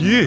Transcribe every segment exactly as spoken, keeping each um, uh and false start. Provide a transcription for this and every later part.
Shit.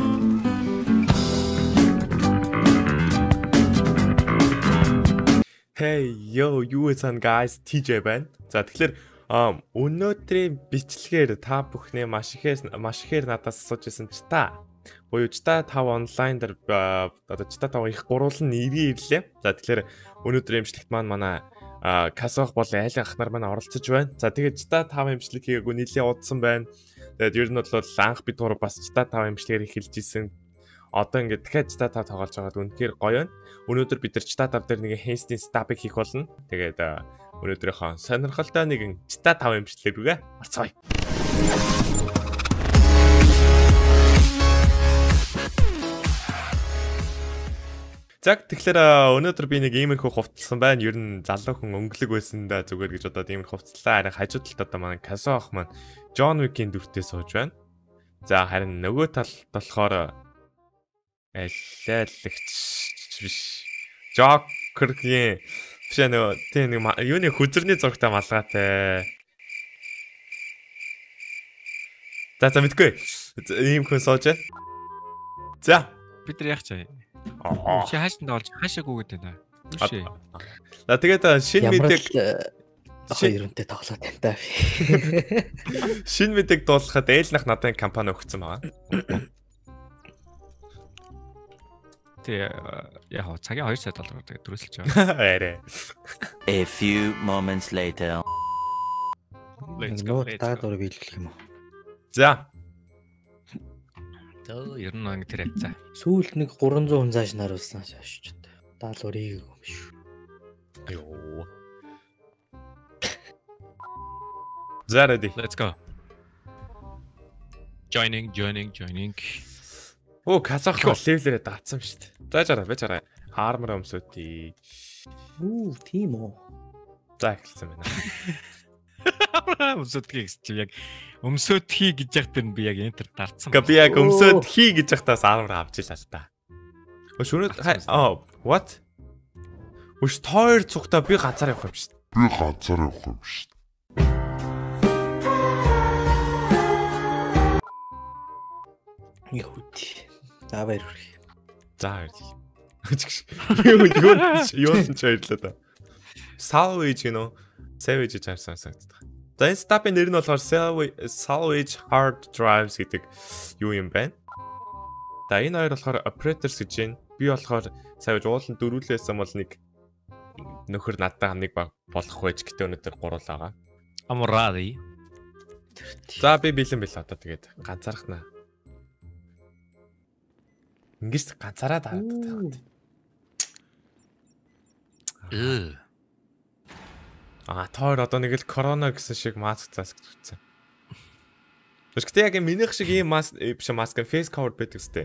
Hey, yo, юу сан guys, ти джей байна. За тэгэхээр өнөөдрийн бичлэгээр та бүхнээ маш ихээр маш ихээр надаас асууж байсан ч та. Буюу ч та тав онлайн дээр одоо ч та тав их гурван нэрийн ирлээ. За тэгэхээр өнөөдрийн имжлэгт маань манай Касох болон айлын ах нар манай оролцож байна. За тэгээд ч та тав имжлэг хийгээгүй нэлээд удсан байна. Тэгээд ер нь бол анх бид гур бас ч та тав имжлэгээр эхэлж исэн. Одоо ингээд дахиад ч та тав тоглож байгаад үнэхээр гоё байна. Өнөөдөр бид нар ч та тав дээр нэг хейстийн стабыг хийх болно. Тэгээд өнөөдрийнхөө сонирхолтой нэгэн ч та тав имжлэг рүүгээ орцгоё. За тэгэхээр өнөөдөр би нэг иймэрхүү хувцалсан байна. Ер нь залуу хүн өнгөлөг байсан да зүгээр гэж одоо иймэр хувцлаа. Харин хажуу талд одоо манай Касо ах маань Джон Уикийн дүртээ сууж байна. За харин нөгөө талд болохоор элэлэгч биш. Жокергийн биш нөгөө тийм нэг юуны хүзэрний зурагтай малгайтай. За за мэдгүй. Ийм хүн сууж байна. За бид нар яах чаа. Чи хаашаа олж хаашаагүй гэдэг нэ. Үшээ. За тэгээд шинэ мэдээг ахаа ерөнтэй тоглоод байна та. Шинэ мэдээг дуулахад ээлнах надад компани өгсөн байгаа. Тэ яа цагийн хоёр сая доллар тэгээд төрөсөлж байгаа. Арай. A few moments later. Let's go. Таад урыг биелгэх юм уу? За. Тэ ер нь ингэ тэр яцаа. Сүүлд нэг гурван зуун хүн зааш наруулсан шааш ч одоо. Даал урыг юм биш. Йоо. За ready. Let's go. Joining, joining, joining. Оо, Касах левлэрээ даацсан шүү дээ. За жараа, бэж жараа. Армор өмсөтий. Үу, тийм үү. За эхэлсэн байна. Өмсөтхий гэж яг өмсөтхий гэж яхад нь би яг энтер дарцсан. Гэ би яг өмсөтхий гэж яхтаас армор авч илаа л та. Өш өнөө аа, what? Өш тойр цугтаа би ганцаар явах юм шүү дээ. Би ганцаар явах юм шүү дээ. Яхути. За баяр хүргэе. За баярлалаа. Юу юу юу ч баярлалаа да. Salvage гэнэ. Savage гэж харсан санагддаг. За энэ стапын нэр нь болохоор Salvage Hard Drives гэдэг юу юм байна. За энэ хоёр болохоор operators гэж байна. Би болохоор savage уулын дөрвөлээсэн бол нэг нөхөр надтай нэг болох байж гэтээ өнөөдөр гурвал байгаа. Амрари. За би бэлэн бэл одоо тэгээд ганцаархнаа. Ингээс ганцаараа дараад байгаа. Э. Аа тоор одоо нэг л корона гэсэн шиг маск засагт үзсэн. Гэхдээ яг минийх шиг ийм маск биш маск face cover байдаг сте.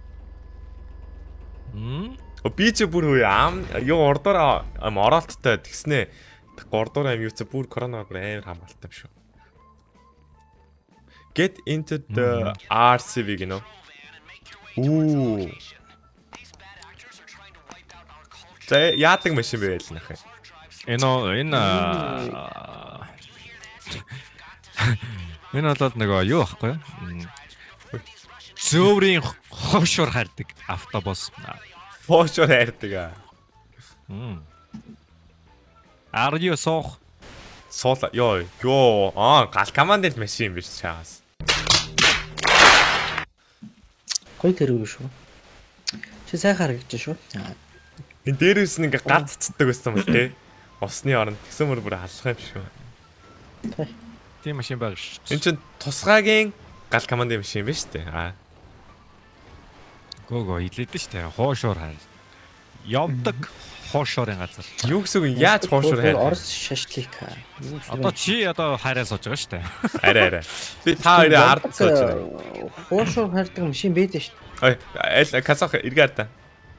Хм. О би ч бүр үе ам юу ордоор ам оролттой тэгснэ. Гордоор ам юуцаа бүр корона амар хамгаалтай юм шүү. Get into the ар си ви гинөө. Уу. За яадаг машин байл нахаа. Энэ энэ энэ бол нөгөө юу ахгүй юу? Зөөврийн хошор хардаг автобус. Хошор хардаг аа. Хм. Арио сох. Суула ёо ёо аа гал командын машин биш чаас. Гой тэргүй шүү. Чи сайхан харагдаж шүү. Энэ дээрээс нь ингээ ганц цацдаг байсан мэл те. Усны оронд тэгсэн мөр бүр алах юм шүү. Тийм машин байг шүү. Энд чин тусгаагийн гал командын машин биш үү? Аа. Гого илээдэн штэ. Хоошоор хаа. Явдаг хоошоорын газар. Юу гэсэн үг яаж хоошоор хайр? Орос шашлик. Одоо чи одоо хайраа сууж байгаа штэ. Арай арай. Би та хоёрын ард сууж байна. Хоошоор хайрдаг машин байдаг штэ. Ой, аль Касах эргээр та.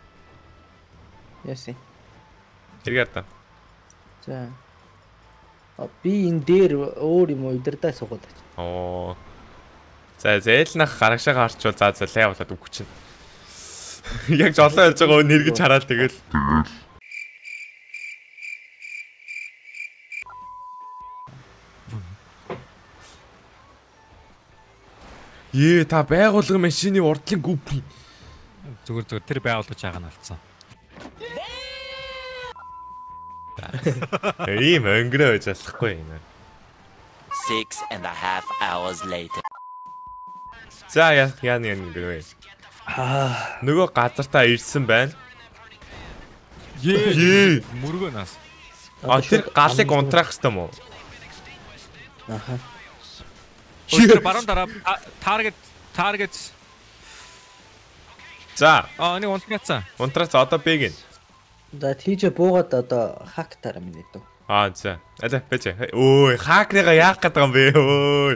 Яси. Эргээр та. За. А би энэ дээр өөр юм уу удирдаа суугаад байна. Оо. За зээлнах гарагшаа гарчвал за за лайвлаад үгүй чинь. Яг жолоо ярьж байгаа нэр гэж хараад тэгэл. Ээ та байгуулга машины урдлын гүпри. Зүгээр зүгээр тэр байгуулгаж байгаа нь алдсан. Ийм өнгөрөө байж болохгүй юм. Six and a half hours later. За яа яа нэг өнгөрөө. Аа, Нөгөө газартаа ирсэн байна. Ее. Мөргөнөөс. А тэр галыг унтраах хэвээр юм уу? Аха. Тэр баруун дараа таргет таргет. За, Аа нэг унтгаацсан. унтраас одоо бэг ин. За тийж буугаад одоо хактаар минь дөө. Аа за. Алаа бэж. Өө хакныга яах гэдэг юм бэ? Өө.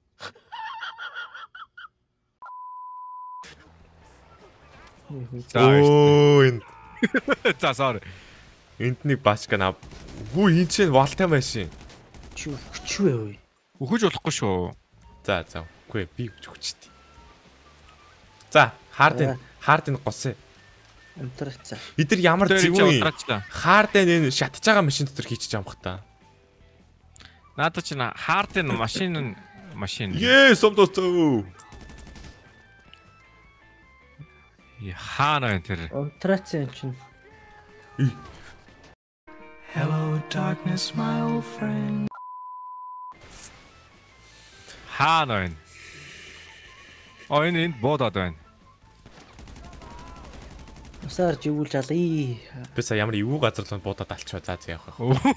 За. Өө. За sorry. Энд нэг башка нав. Хүү энэ чинь волтай машин. Чи өчвэ өө. Өгөж болохгүй шүү. За за. Үгүй би өгч өгчтэй. За, хардын хардын госээ. Амтрацаа. Эдэр ямар Тэр зөв юм. унтраачлаа. Хардын энэ шатж байгаа машин дотор хийчих юм бах та. Наадад чинь хардын машин машин. Ее, сомдоцоо. Яхаа нэ тэр. Амтрацаа юм чинь. Hello, darkness, my old friend. Хаа нэ. Ой энэ энд бодоод байна. Усаар живүүлж алъя. Бисаа ямар эвгүй газар л буудаад алчваа. За за явах.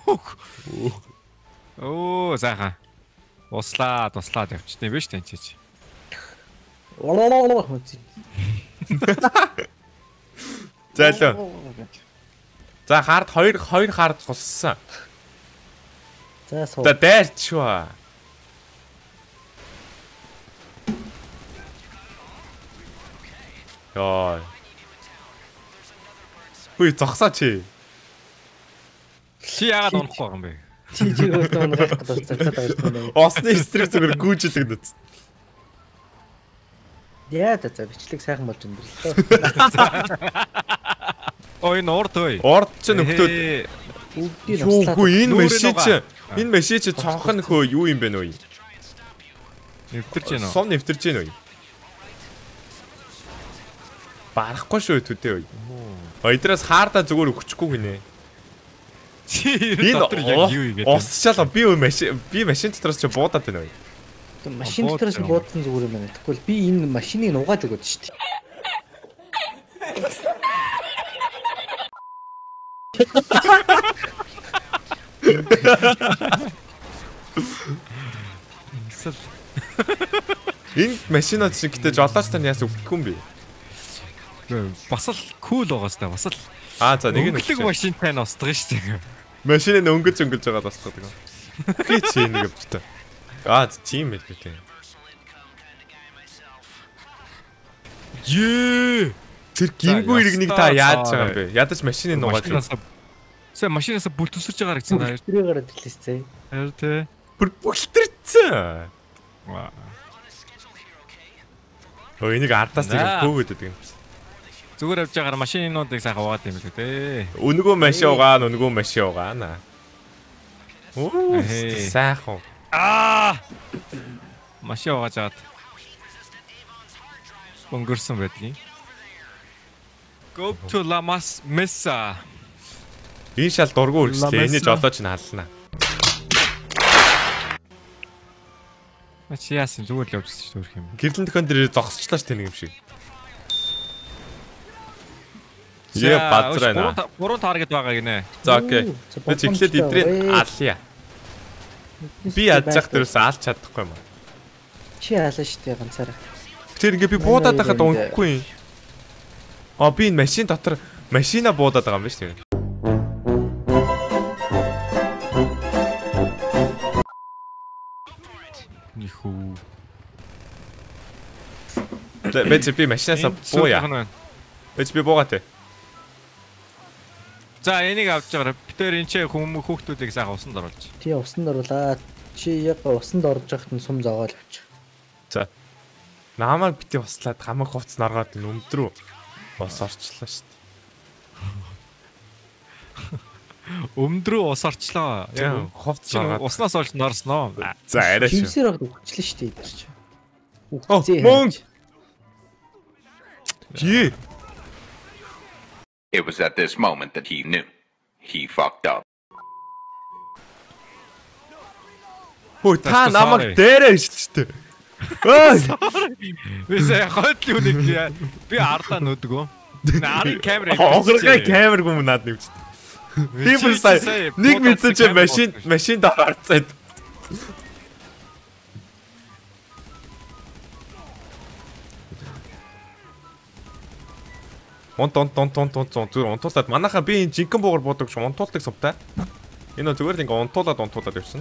Оо зааха. Услаа, туслаад явчихсан юм биш тань чиж. Олололол хөцөн. За л. За хард хоёр хоёр хард туссан. За суу. За дайрчваа. Яа. Хүй зогсоо чи. Чи яагаад унахгүй байгаа юм бэ? Чи чи өөртөө унах гэдэг цацаад байгаа юм. Осны эсрэг зүгээр гүйждэг нүц. Яа за за бичлэг сайхан болж байна л. Ой энэ урд ой. Орд ч нөхдөө. Бүгдийг Юу хүү энэ Нүүрэн машин чи байгаа. энэ машин чи цонхон хөө юу юм бэ нөө? Нэвтэрч гэнэ үү? Сом нэвтэрч гэнэ үү? Барахгүй шүү төдөө үе. Ойдраас хаардаа зүгээр өгчихгүй гинэ. Чи энэ дотор яг юу юм бэ? Осчаал би үе машин би машин дотроос чи буудаад байна уу? машин дотроос нь буудсан зүгээр юм байна. Тэгвэл би энэ машиныг нугааж өгöd шүү дээ. Энэ машинууд шиг гэдэг жолооч тань яас өгөхгүй юм бэ? Бас л кул байгаа сте бас л. Аа за нэг нь өнгөлөг машинтай нь устдаг шүү дээ. машиныг өнгөж өнгөж байгаа бас гэдэг. Би чи нэг өвчтэй. Аа тийм байх үү. Ее. Тэр гингүй иргэнийг та яаж байгаа юм бэ? Ядаж машиныг нугааж. Сэ машинаас бүл төсөрж байгаа гэсэн даа. Тэрийг гараад хэлээсэй. Харин тэ. Бүр бүлтэрсэн. Өө энийг ардаас нэг бөөгөөд гэдэг юм. Зүгээр авч байгаа машинуудыг сайхан угаад юм л дээ. Өнгөө машин угаа, өнгөө машин угаа наа. Оо сайхан. Аа! Машин угааж аваад. Өнгөрсөн байдгийг. Go to La Mas Mesa. Энэ шал дургу үргэлжлээ. Эний жолооч нь халлана. Чи яасан зүгээр л явчихсан шүү дээ юм. Гэрлэн төхөн дээр зогсчлаа ш тэнэг юм шиг. Яа бадрана. Гурван таргет байгаа гинэ. За окей. Би чиглээд идрийн алъя. Би ядчих дээрээс алж чадахгүй юм. Чи хаалаа шүү дээ ганцаараа. Тэр ингээ би буудаад байхад унахгүй юм. А би энэ машин дотор машина буудаад байгаа юм ба шүү дээ. Нихүү. Бэч би машинасаа бууя. Бэч би буугатай. За энийг авч байгаа. Битээр энэ ч хүмүүс хүүхдүүдийг сайхан усанд оруулж. Тий усанд оруулаа. Чи яг усанд орж байхад нь сум зоогоол авчих. За. Наамаар бити услаад хамаг хувцс наргаад энэ өмдрөө ус орчлоо шүү дээ. Өмдрөө ус орчлоо. Яг хувцс наргаад уснаас олж норсноо. за арай шүү. Химсээр аваад өгчлээ шүү дээ идэрч. Үхцээ. мөн. Жи. It was at this moment that he knew. He fucked up. Хөөе та That's намайг sorry. дээрээ шүү дээ. Ой. Би сая хойд юу нэг яа. Би ардаа нүдгөө. Нарын камер. Огрогай камер гүм наад нэвч. Тийм үү сая. Нэг мэдсэн чи машин машин доор арцаад. Онт онт онт онт онт зүгээр унтуулаад манайхаа би энэ жинхэнэ буугаар буудаг шүү. Унтуулдаг сувтай. Энэ зүгээр л ингээ унтуулаад унтуулаад явчихна.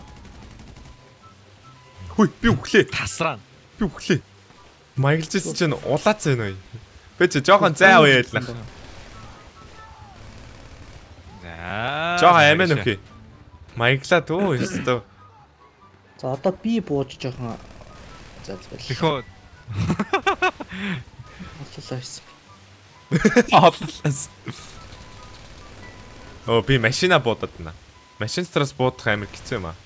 Хүй би өглөө. тасраа. Би өглөө. Маяглажсэн чинь улаацсан байна уу? Би чи жоохон зай уяалнах. За. Жоохон амин өгье. Маяглаад өө ёстой. За одоо би бууж жоохон залбал. Тэхөө Боллоо байсан. Атлас. Оо би машина буудаад байна. Машин дотроос буудах амар хэцүү юм аа.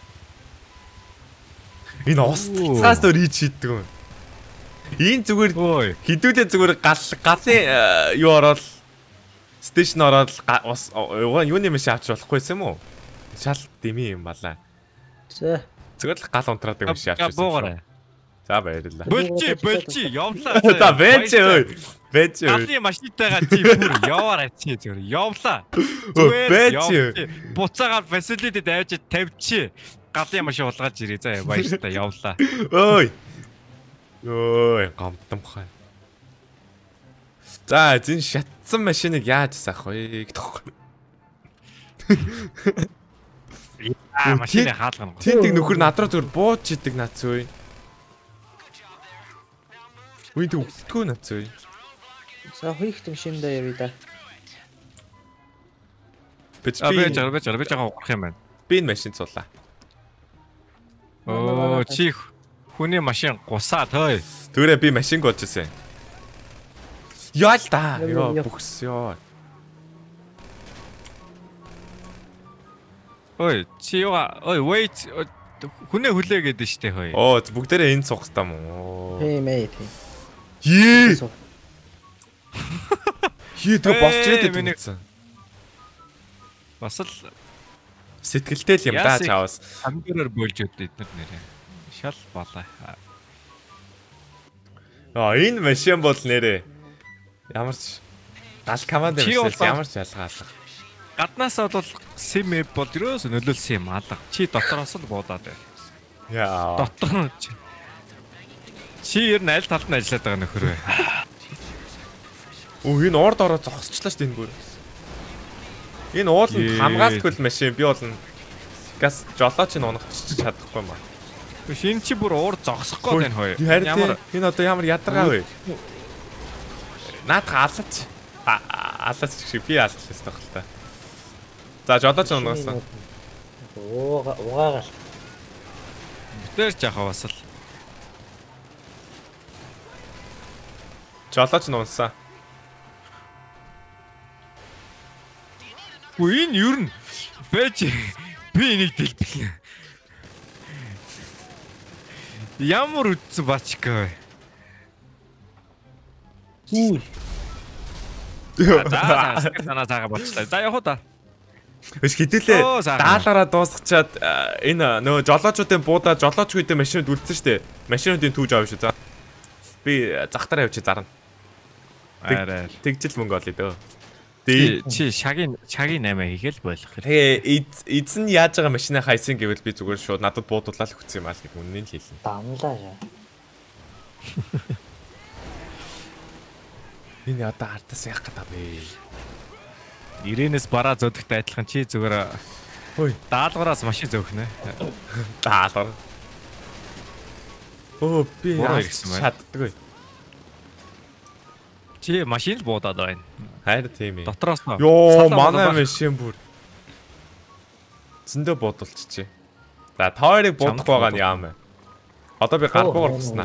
Энэ устцаас дөр ий чийддэг юм. Ийм зүгээр ой. хідүүлээ зүгээр гал галын юу ороод стейшн ороод ус юуны машин авч болохгүйсэн юм уу? Шал дими юм балаа. За. Зүгээр л гал унтраадаг машин авчихсан. Буугараа. За баярлалаа. Болчи болчи явлаа. За бэнч ой. Бэнч ой. Галын машинтайгаа чи бүр яваар чи зүгээр явлаа. Бэнч. Буцаагаар фасилитид авч тавьчи. Галын машин улгааж ирээ. За баяртай явлаа. Ой. Ой, гомдомхой. За, зин шатсан машиныг яаж саах вэ гэдэгхгүй. Аа машины хаалгана. Тэнтэг нөхөр над руу зүгээр бууж идэг нац үе. Үе тэг өгдөггүй нац үе. За хоёрт машиндаа явъя да. Бич А би би жаа би жаа би жаа уурах юм байна. би энэ машин цуулаа. Оо чи хүний машин гусаа той. Тэгвэл би машин гооч ирсэн. Яа л да. Яа, Йоо яа. бүхс ёо. Ой чи яа ой wait хүнээ хүлээ гэдэг штэ хой. Оо бүгдээрээ энэ суух хэрэгтэй мó. Хей мэй тийм. Ее. Хий тэг Ээ, босч ирээд миний- байсан. Бас л Сэтгэлтэй л юм да Яасыг- чаавас. хамдэрээр болж өд эднэр нэрээ. Шал балаа. Аа энэ машин бол нэрээ ямар ч гал команд Чи байсан бол- ямар ч ялгаа алга. Гаднаас бол сим эп бол ерөөс нөлөөлсөн юм алга. Чи дотроос л буудаад байна. Яа. Дотор нь чи- чи ер нь аль талд нь ажиллаад байгаа нөхөр вэ? Оо энэ орд ороо зогсчлаа шүү дээ энэ бүр. Энэ ууланд Ээ. хамгаалахгүй л машин би бол н- газ жолооч нь унах чадахгүй юм аа. Шин чи бүр уур зогсохгүй байна хой. Харин Ямар энэ одоо ямар ядаргаа вэ? Наадах алаач. Алаач шиг би алаалсан байх л та. За жолооч нь унгасан. Ууга угаагаал. дээр жахаа бас л. Жолооч нь унсан. Үгүй энэ ер нь байж би энийг дэлбэлнэ. Ямар үтсэн бачка вэ? Үгүй. За за санаа цаага болчлаа. За явах уу да. Биш хэдүүлээ Оо, сайхан. даалаараа дуусгачаад а, энэ нөгөө жолоочуудын буудаа жолоочгүйдээ машинууд үлдсэн шүү дээ. Машинуудын түүж авах шүү. За. Би захтараа явчих зарна. Арай. Тэгжил мөнгө олъё дөө. Чи Тэг. чи шагийн шагийн наймаа хийгээл болох хэрэг. Тэгээ эзэн яаж байгаа машинаа хайсан гэвэл би зүгээр шууд надад буудуулаад өгсөн юм аа л гэх үннийг л хэлнэ. Дамлаа шаа. Энэ одоо ардаас яах гэдэг бэ? Ирээнээс бараа зөдөгтэй адилхан чи зүгээр Хөөе. даалгараас машин зөөхнө. Даалгар. Оо би Буруу яаж ирсэн байна. чаддгүй. Чи машин л буудаад байна. Хайр тийм ээ. Дотроос нь. Йоо, салаа манай болоо. машин бүр зөндөө буудулчихжээ. За, тойрыг буудах Чамд байгаа нь буудах. яам бэ? Одоо би гарбуугаар туснаа.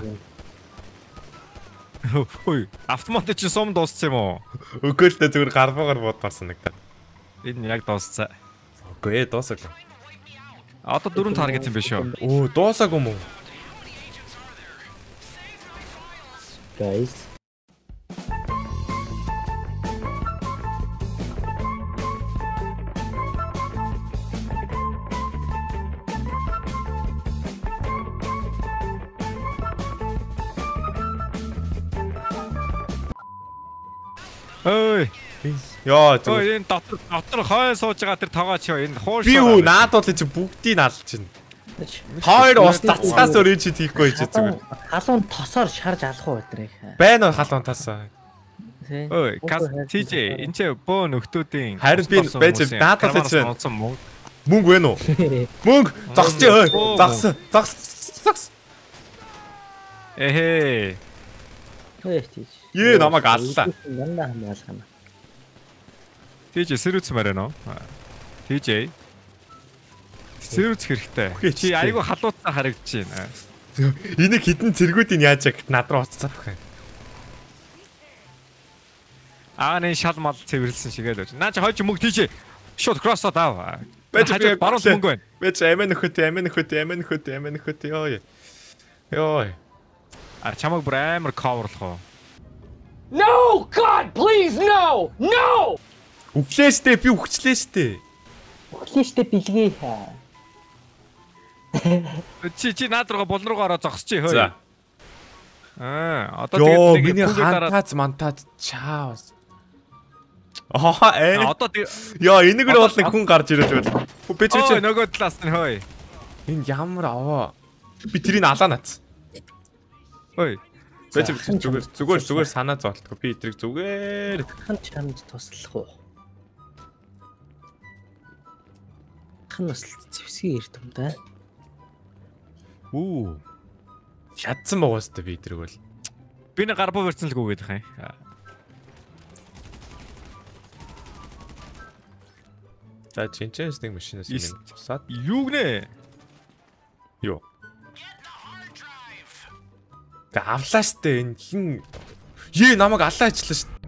Ой, автомат чи сум дууссан юм уу? Үгүй л дээ зүгээр гарбуугаар буудмаар санагдаад. Энэ яг дууссан. Үгүй ээ, дуусаагүй. Одоо дөрөв таргет юм биш үү? Оо, дуусаагүй юм уу? guys. Ой. Яа Ой зүгээр. энэ дотор дотор хойно сууж байгаа тэр тоогооч энэ хууш. Би юу наад бол чи бүгдийг наалж чинь. Хоёр ус цацгаас өөр чи тийхгүй хийж зүгээр. Халуун тосоор шарж алах уу өдрийг. Байна уу халуун тасаа. Ой, кас тижээ энэ ч бөө нөхдүүдийн Харин би байж наад бол чи мөнгө. мөнгө вэ нүү? Мөнгө зогсож ой. Зогс. Зогс. Зогс. Эхээ. Хөөе. Ее намайг аллаа. Яндаа хамгаалгана. Тижээ сэрүүц мөрөн үү? Тижээ. Сэрүүц хэрэгтэй. Чи айгүй халууцаа харагдаж байна. Энийг хідэн цэргүүдийн яаж яг над руу уццаад байх юм. Аа нэг шал мал цэвэрлсэн шигээд байж. Наа чи хойч мөнгө тийж шууд кроссоо даа. Бэж би баруун мөнгө байна. Бэж амин нөхөт амин нөхөт амин нөхөт амин нөхөт ёо. Ёо. А чамаг бүр амар коверлох уу? No! God, please, no! No! Өглөө штэ би өгчлээ штэ. Өглөө штэ бэлгээ хаа. Чи чи наад руугаа бол руугаа ороо зогсчих хөөе. За. Аа, одоо Йоо, тэгээд миний хантаац мантаац чаавс. Аа, ээ. Одоо тэг Яа, энийг л бол нэг хүн гарч ирэл байл. Би чи Ой, чи нөгөө талаас нь хөөе. энэ ямар аваа. Би тэрийг алаа нац. Ой. Би чи зүгээр зүгээр зүгээр санаа зовтолгүй. Би эдрийг зүгээр Хан чамд туслах уу? Хан бас зэвсгийн эрт юм да. Үү. шатсан байгаа сте би эдрийг бол. Би нэг гарбуу барьсан л гүгээд байгаа юм. За чинчээс нэг машинаас Ис- ингэ тусаад. Юу гинэ? Юу? Гэ авлаа штэ энэ хин. Ее намайг алаа ичлээ штэ.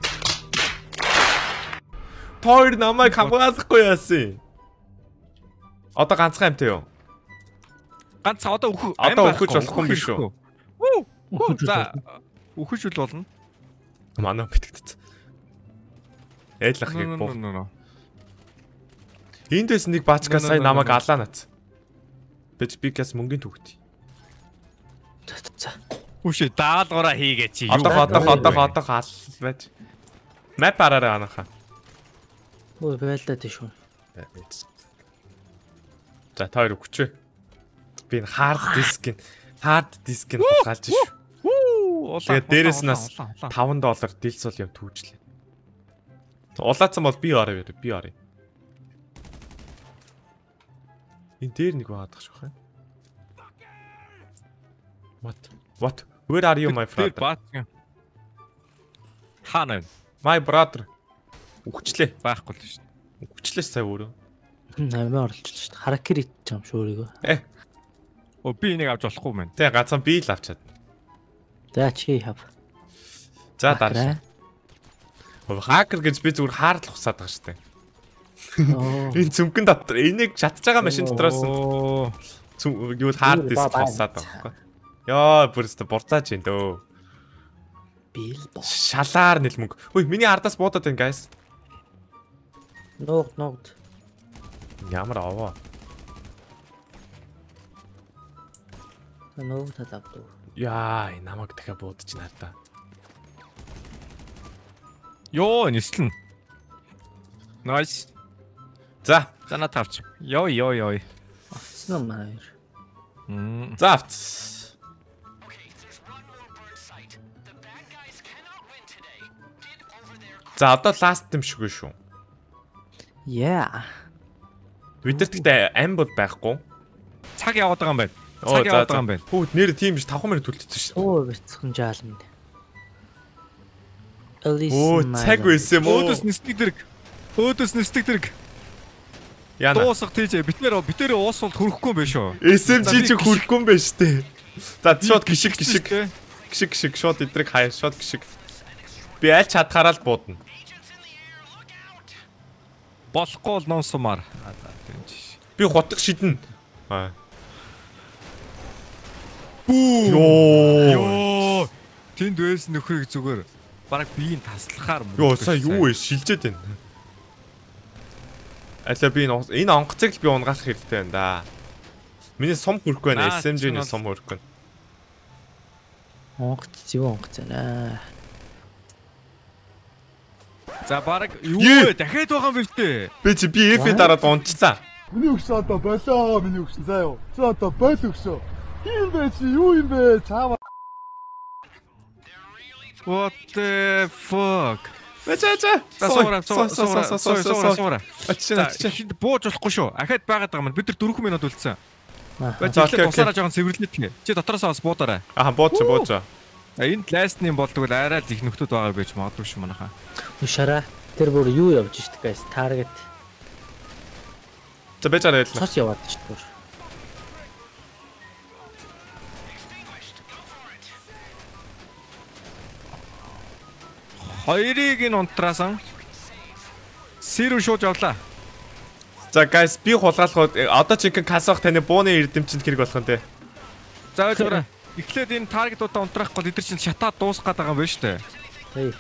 Тоор намайг хамгаалахгүй яасан. Одоо ганцхан амтай юу? Ганц одоо өөх Одоо өөхөж болохгүй юм биш үү? Үү. За өөхөж үл болно. Манай битгдэц. Эйлах яг боо. Эндээс нэг баачка сая намайг алаа нац. Бич би гэс мөнгөний төгт. За. Үшээ даалгавраа хийгээ чи. Одоо одоо одоо одоо хал байж. Мэп араараа анаха. Ой байлаа тийш үү. За тоор өгчөө. Би энэ хард диск нь хард диск нь хулгайлж шүү. Тэгээд дээрэс нь бас таван доллар дилсол юм түүжлээ. Улаацсан бол би ороо яа би орё. Энэ дээр нэг байгаадах шүү хаа. What? What? Where are you my friend? Хана. My brother. Өгчлээ. Байхгүй л шүү. Өгчлээ сая өөрөө. Намаа орлож шүү дээ. Харакири чам шүү өөрийгөө. Э. Оо би энийг авч болохгүй мэн. Тэ ганцхан би л авчаад. За чи хав. За дараа. Хакер гэж би зүгээр хаарлах усаад байгаа шүү дээ. Энэ цөмгөн дотор энийг шатж байгаа машин дотроос юу хард диск хасаад байгаа байхгүй. Яа, бүрстэ бурцаач юм дөө. Бил боо. Шалаар нэл мөнгө. Хөөе, миний ардаас буудаад байна, guys. Ногд ногд. Ямар аваа. Ногд тавд. Яа, намайг дахиад буудаж нарта. Йоо, нислэн. Nice. За, зана тавч. Йоо, йоо, йоо. Снам маяр. Мм. За авц. За одоо ласт юм шиг шүү. Yeah. Бид нар тэгтээ ам бол байхгүй. Цаг яваад байгаа юм байна. Цаг яваад байгаа юм байна. Хүү нэр тийм биш тавхан минут төлөвлөсөн шүү. Оо бяцхан жаалмд. Оо цаг байсан юм уу? Өөдөөс нисдэг дэрэг. Өөдөөс нисдэг дэрэг. Яна. Дуусах тийж битээр битээр уусвал хөрөхгүй юм биш үү? эс эм жи ч хөрөхгүй юм байна штэ. За шууд гიშг гიშг. Гიშг гიშг шууд эдрэг хаяа шууд гიშг. Би аль чадхаараа л буудна. Болохгүй л ном сумаар. Би хотго шиднэ. Аа. Йоо. Йоо. тэнд байсан нөхрийг зүгээр бараг биеийг таслахаар Йоо сая юу вэ? Шилжээд байна. Алаа би энэ энэ онгоцыг л би унгаах хэрэгтэй байна да. Миний сум хөрөхгүй байна. эс эм жи-ний сум хөрөхгүй. Онгоц зөв онгоц байна. За бараг юу вэ? Дахиад байгаа юм биш үү? Би чи би эф дараад унцлаа. Миний өгсөн одоо болоо миний өгсөн заа юу. Чи одоо бойл өгсөн. Хин бэ чи юу юм бэ? Цаава. What the fuck? Бачаа. Суура суура суура суура суура. Ачаа. Хинд бууж болохгүй шүү. Ахаад байгаад байгаа юм. Бид нар дөрвөн минут үлдсэн. Аа. Бачаа тусаараа жоохон цэвэрлээд тгий. Чи дотроосоо бас буудаарай. Аа бууч бууч. Энд ластны болдог л арай л их нөхдүүд байгаа байж магадгүй шүү манайхаа. Шара. Тэр бүр юу явж штэ guys. Target. За бачаа яйлаа. Цос яваад штэ. Хоёрыг ин унтраасан. Сэрүү шууд явлаа. За guys би хулгайлах одоо чи касах таны бууны эрдэмчэнд хэрэг болох нь те. За зүгээр. Эхлээд энэ таргетуудаа унтраахгүй эдгээр чинь шатаад дуусах гээд байгаа юм байна шүү дээ. Хей.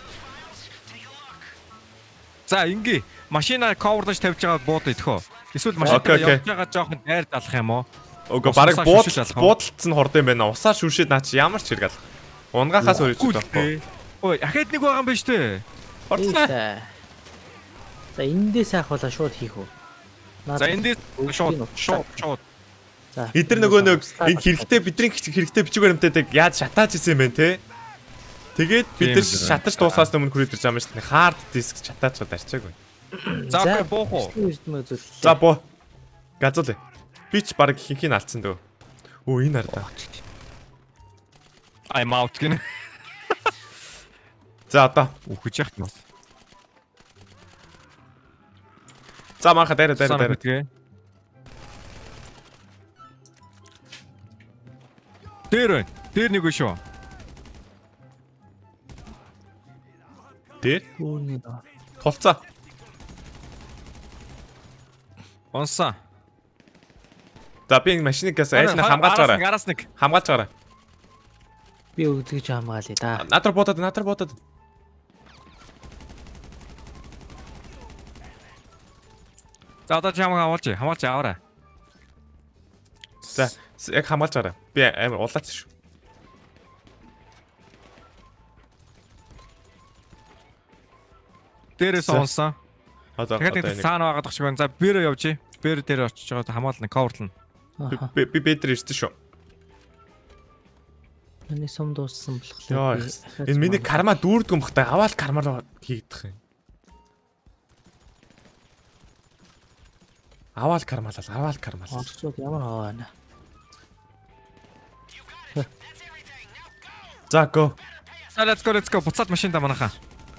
За ингээ машина коверлж тавьж байгаа бууд идэхөө. Эсвэл машинтаа явж байгаа жоохон дайр далах юм уу? Үгүй бараг буудалц буудалц нь хорд юм байна. Усаар шүршээд наа чи ямар ч хэрэг алах. Унгахаас өөр ч байхгүй. Ой, ахаад нэг байгаа юм байна шүү дээ. Хордлаа. За эндээс ахвала шууд хийх үү? За эндээс шууд шууд шууд. За. Эдгээр нөгөө нэг энэ хэрэгтэй бидний хэрэгтэй бичиг баримтаадаг яаж шатааж исэн юм бэ те? Тэгээд бид нар шатаж дуусахаас өмнө хүрээд ирж байгаа юм шүү дээ. Хард диск шатааж чад арчаагүй. За окей боох уу? За боо. Газуулъя. Би ч баг хинхийг алдсан дөө. Өө энэ ардаа. I'm out гэнэ. За одоо үхэж яах юм бэ? За манха дээр дээр дээр. Дээр байна. Дээр нэг шүү. Дээр? Үүний доо. Тулцаа. Онсан. За би машиныг гас айлна хамгаалж гараа. Араас нэг. Хамгаалж гараа. Би өгдөгч хамгаалъя да. Надар бодоод надар бодоод. За одоо ч хамгаа хамгаалж хамгаалж аваарай. За яг хамгаалж гараа. Би амар улаац шүү. Дээрээс онсон. Одоо тэгээд цаана байгаад багш байна. За бэрэ явжээ. Бэр дээр очиж байгаа хамгаална, коверлна. Би би бэтэр ирсэн шүү. Миний сум дууссан болохоор. Яа. Энэ миний карма дүүрдэг юм бахтай. Аваад кармаар хийгдэх юм. Аваад кармалал, аваад кармал. Орцууд ямар хаа байна. За го. За let's go let's go. Буцаад машинда манайхаа.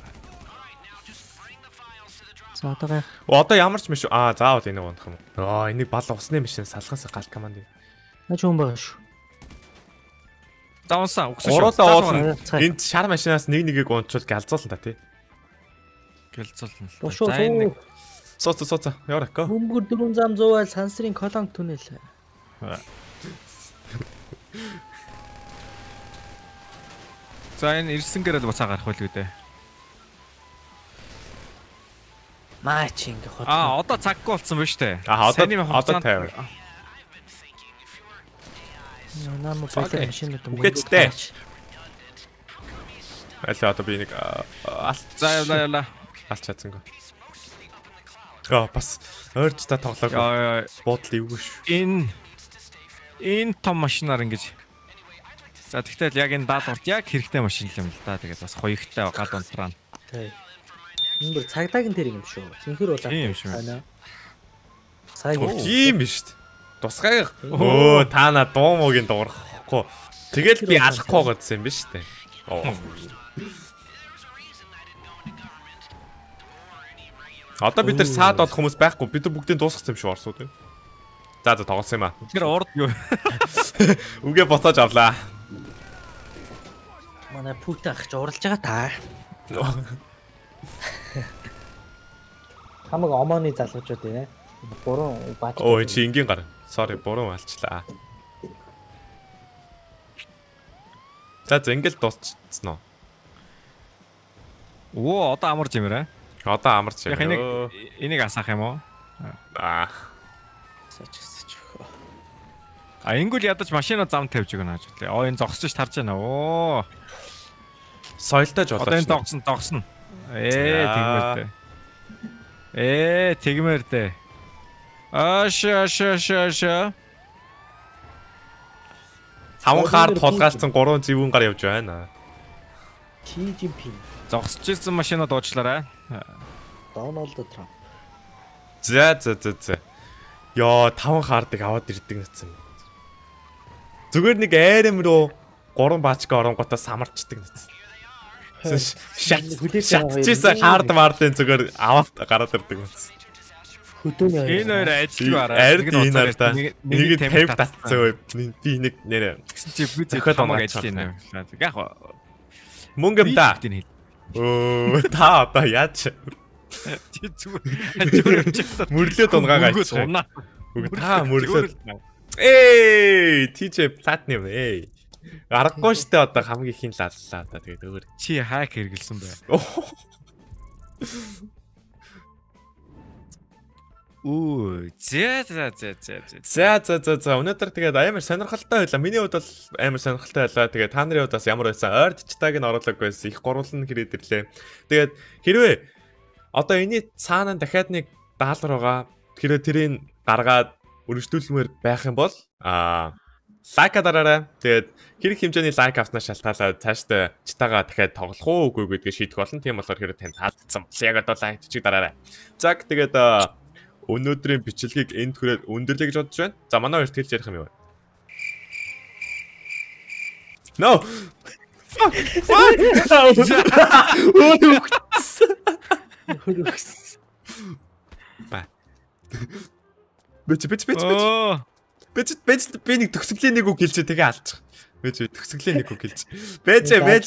За одоо гай. Одоо ямар ч биш. Аа заавал энийг унах юм. Аа энийг бал усны машин салгаас гал команд. Наач хүн байгаа шүү. За унсан. Өгсөн шүү. Уруулаа уулна. Энд шар машинаас нэг нэгийг унчвал галзуулна та тий. Гэлзүүлнэ. За энэ сууц сууц яваа ко. Өнгөр дөрвөн зам зуувал сансрын колонк түнэл. За энэ ирсэн гэрэл буцаа гарах байл үү дээ. Маач ингэ хот. Аа одоо цаггүй болсон байна шүү дээ. Аа одоо одоо тайвар. Нам болоо машин дээр үгээчтэй. Аль одоо би нэг алт. За явла явла. Алт чадсангүй. Аа бас ойрч та тоглоог. Буудал ивгүй шүү. Энэ энэ том машинаар ингэж. За тэгтэл яг энэ даалгаварт яг хэрэгтэй машин юм л да. Тэгээд бас хоёртай гал унтраа. Тий. Энэ бүр цагдаагийн тэр юм шүү. Цэнхэр болоо. Тийм шүү. Сайн үү. Тийм биш шүү. Тусгай. Өө та на дуу муугийн дуурахгүй. Тэгэл би алахгүй гэсэн юм биш үү? Оо. Одоо бид нар саад болох хүмүүс байхгүй. Бид нар бүгдийг дуусгасан юм шүү орсууд. За за тоглосон юм аа. Тэр урд юу? Үгээ боцоож авлаа. Манай пүүтэ ах ч уралж байгаа та. Хамаг омооны залуучууд ээ. Буруу бач. Ой чи ингийн гар. Sorry буруу алчлаа. За за ингээл дуусчихсан уу? Оо одоо амарч юмраа. Одоо амарч Яг энийг энийг асаах юм уу? Аа. Сач гэсэж өгөө. А ингүүл ядаж машина зам тавьж өгнө гэж бодлоо. Оо энэ зогсож тарж байна. Оо. Соёлтойж Одоо болооч. энэ зогсон зогсно. Ээ тэгмээр дээ. Ээ тэгмээр дээ. Аша аша аша. Таван хаар тулгаалцсан гурван зэвүүн гар явж байна. Чи Жинпин. Зогсож ирсэн машина дуучлаарай. Дональд Трамп. За за за за. Йоо, таван хаардыг аваад ирдэг нэцэн. Зүгээр нэг айрам руу гурван баачка оронготоо самарчдаг нэцэн. Шат шатчихсан хаард маардын зүгээр аваад гараад ирдэг нэцэн. Хөдөөний Энэ хоёр ажилгүй араа. Ард энэ нарта. Нэг тавь татцсан. Би нэг нэрэ. Тэгсэн чи би Зохиол зохиол онгоц ажил юм. Яг мөнгө юм да. Оо та одоо яаж чи зүгээр зүгээр явчихсан. мөрлөө дунгаагаа Мөнгөө ичээ. дунаа. Үгүй та мөрлөө. Эй, ти джей Platinum эй. Аргагүй штэ одоо хамгийн ихийн лаллаа одоо тэгээд өөр. Чи хак хэрэгэлсэн бай. Үу, зэ зэ зэ зэ зэ. За за за за өнөөдөр тэгээд амар сонирхолтой байлаа. Миний хувьд бол амар сонирхолтой байлаа. Тэгээд та нарын хувьд бас ямар байсан? Ойртчтайг нь оруулаагүйсэн. Их гурван хэрэг ирлээ. Тэгээд хэрвээ одоо энэний цаана дахиад нэг даалгар байгаа. Тэгэхээр тэрийг гаргаад өргөжлүүлмээр байх юм бол аа лайка дараарай. Тэгээд хэрэг хэмжээний лайк авснаа шалтгаалаад цаашдаа читаага дахиад тоглох уу үгүй гэдгийг шийдэх болно. Тийм болохоор хэрэг танд таалагдсан бол яг одоо лайк чиг дараарай. За тэгээд өнөөдрийн бичлэгийг энд хүрээд өндөрлөе гэж бодож байна. За манай хоёр тэлж ярих юм байна. No. Fuck. Ба. Бич бич бич бич. Оо. Бич бич би нэг төгсгөлийн нэг үг хэлчихэ тэгээ алчих. Бич төгсгөлийн нэг үг хэлчих. Бэж бэж.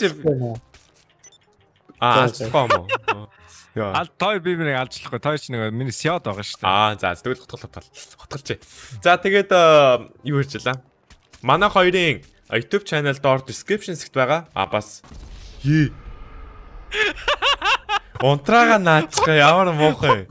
Аа, фомо. Ал той би минийг алжлахгүй. Той ч нэг миний сяд байгаа шүү дээ. Аа, за тэгвэл хотголоо хотголч. За тэгээд юу ярьжлаа? Манай хоёрын YouTube channel доор description хэсэгт байгаа. А бас ээ. Унтраага наачгаа ямар муухай.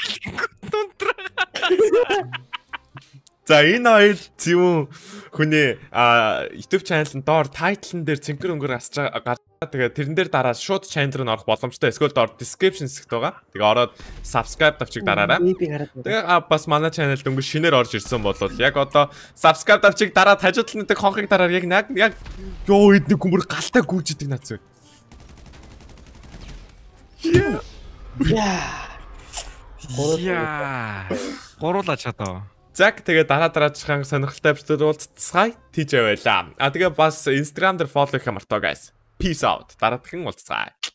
За энэ хоёр зөв хүний YouTube channel-ын доор title-н дээр цэнхэр өнгөр асч байгаа. Тэгээд тэрэн дээр дараа шууд channel руу орох боломжтой. Эсвэл доор description хэсэгт байгаа. Тэгээ ороод subscribe тавчиг дараарай. Тэгээ бас манай channel-д өнгө шинээр орж ирсэн бол яг одоо subscribe тавчиг дараад хажуу талд нэг хонхыг дараар яг яг ёо эдний гүмөр галтай гүйж идэг нацгүй. Яа. Яа. Гуруула чадаа. Зак тэгээ дараа дараачихан сонирхолтой эпизод уулзцгаая. Тийж яваалаа. А тэгээ бас Instagram дээр follow хийх мартаа guys. Peace out. Дараагийн уулзцгаая.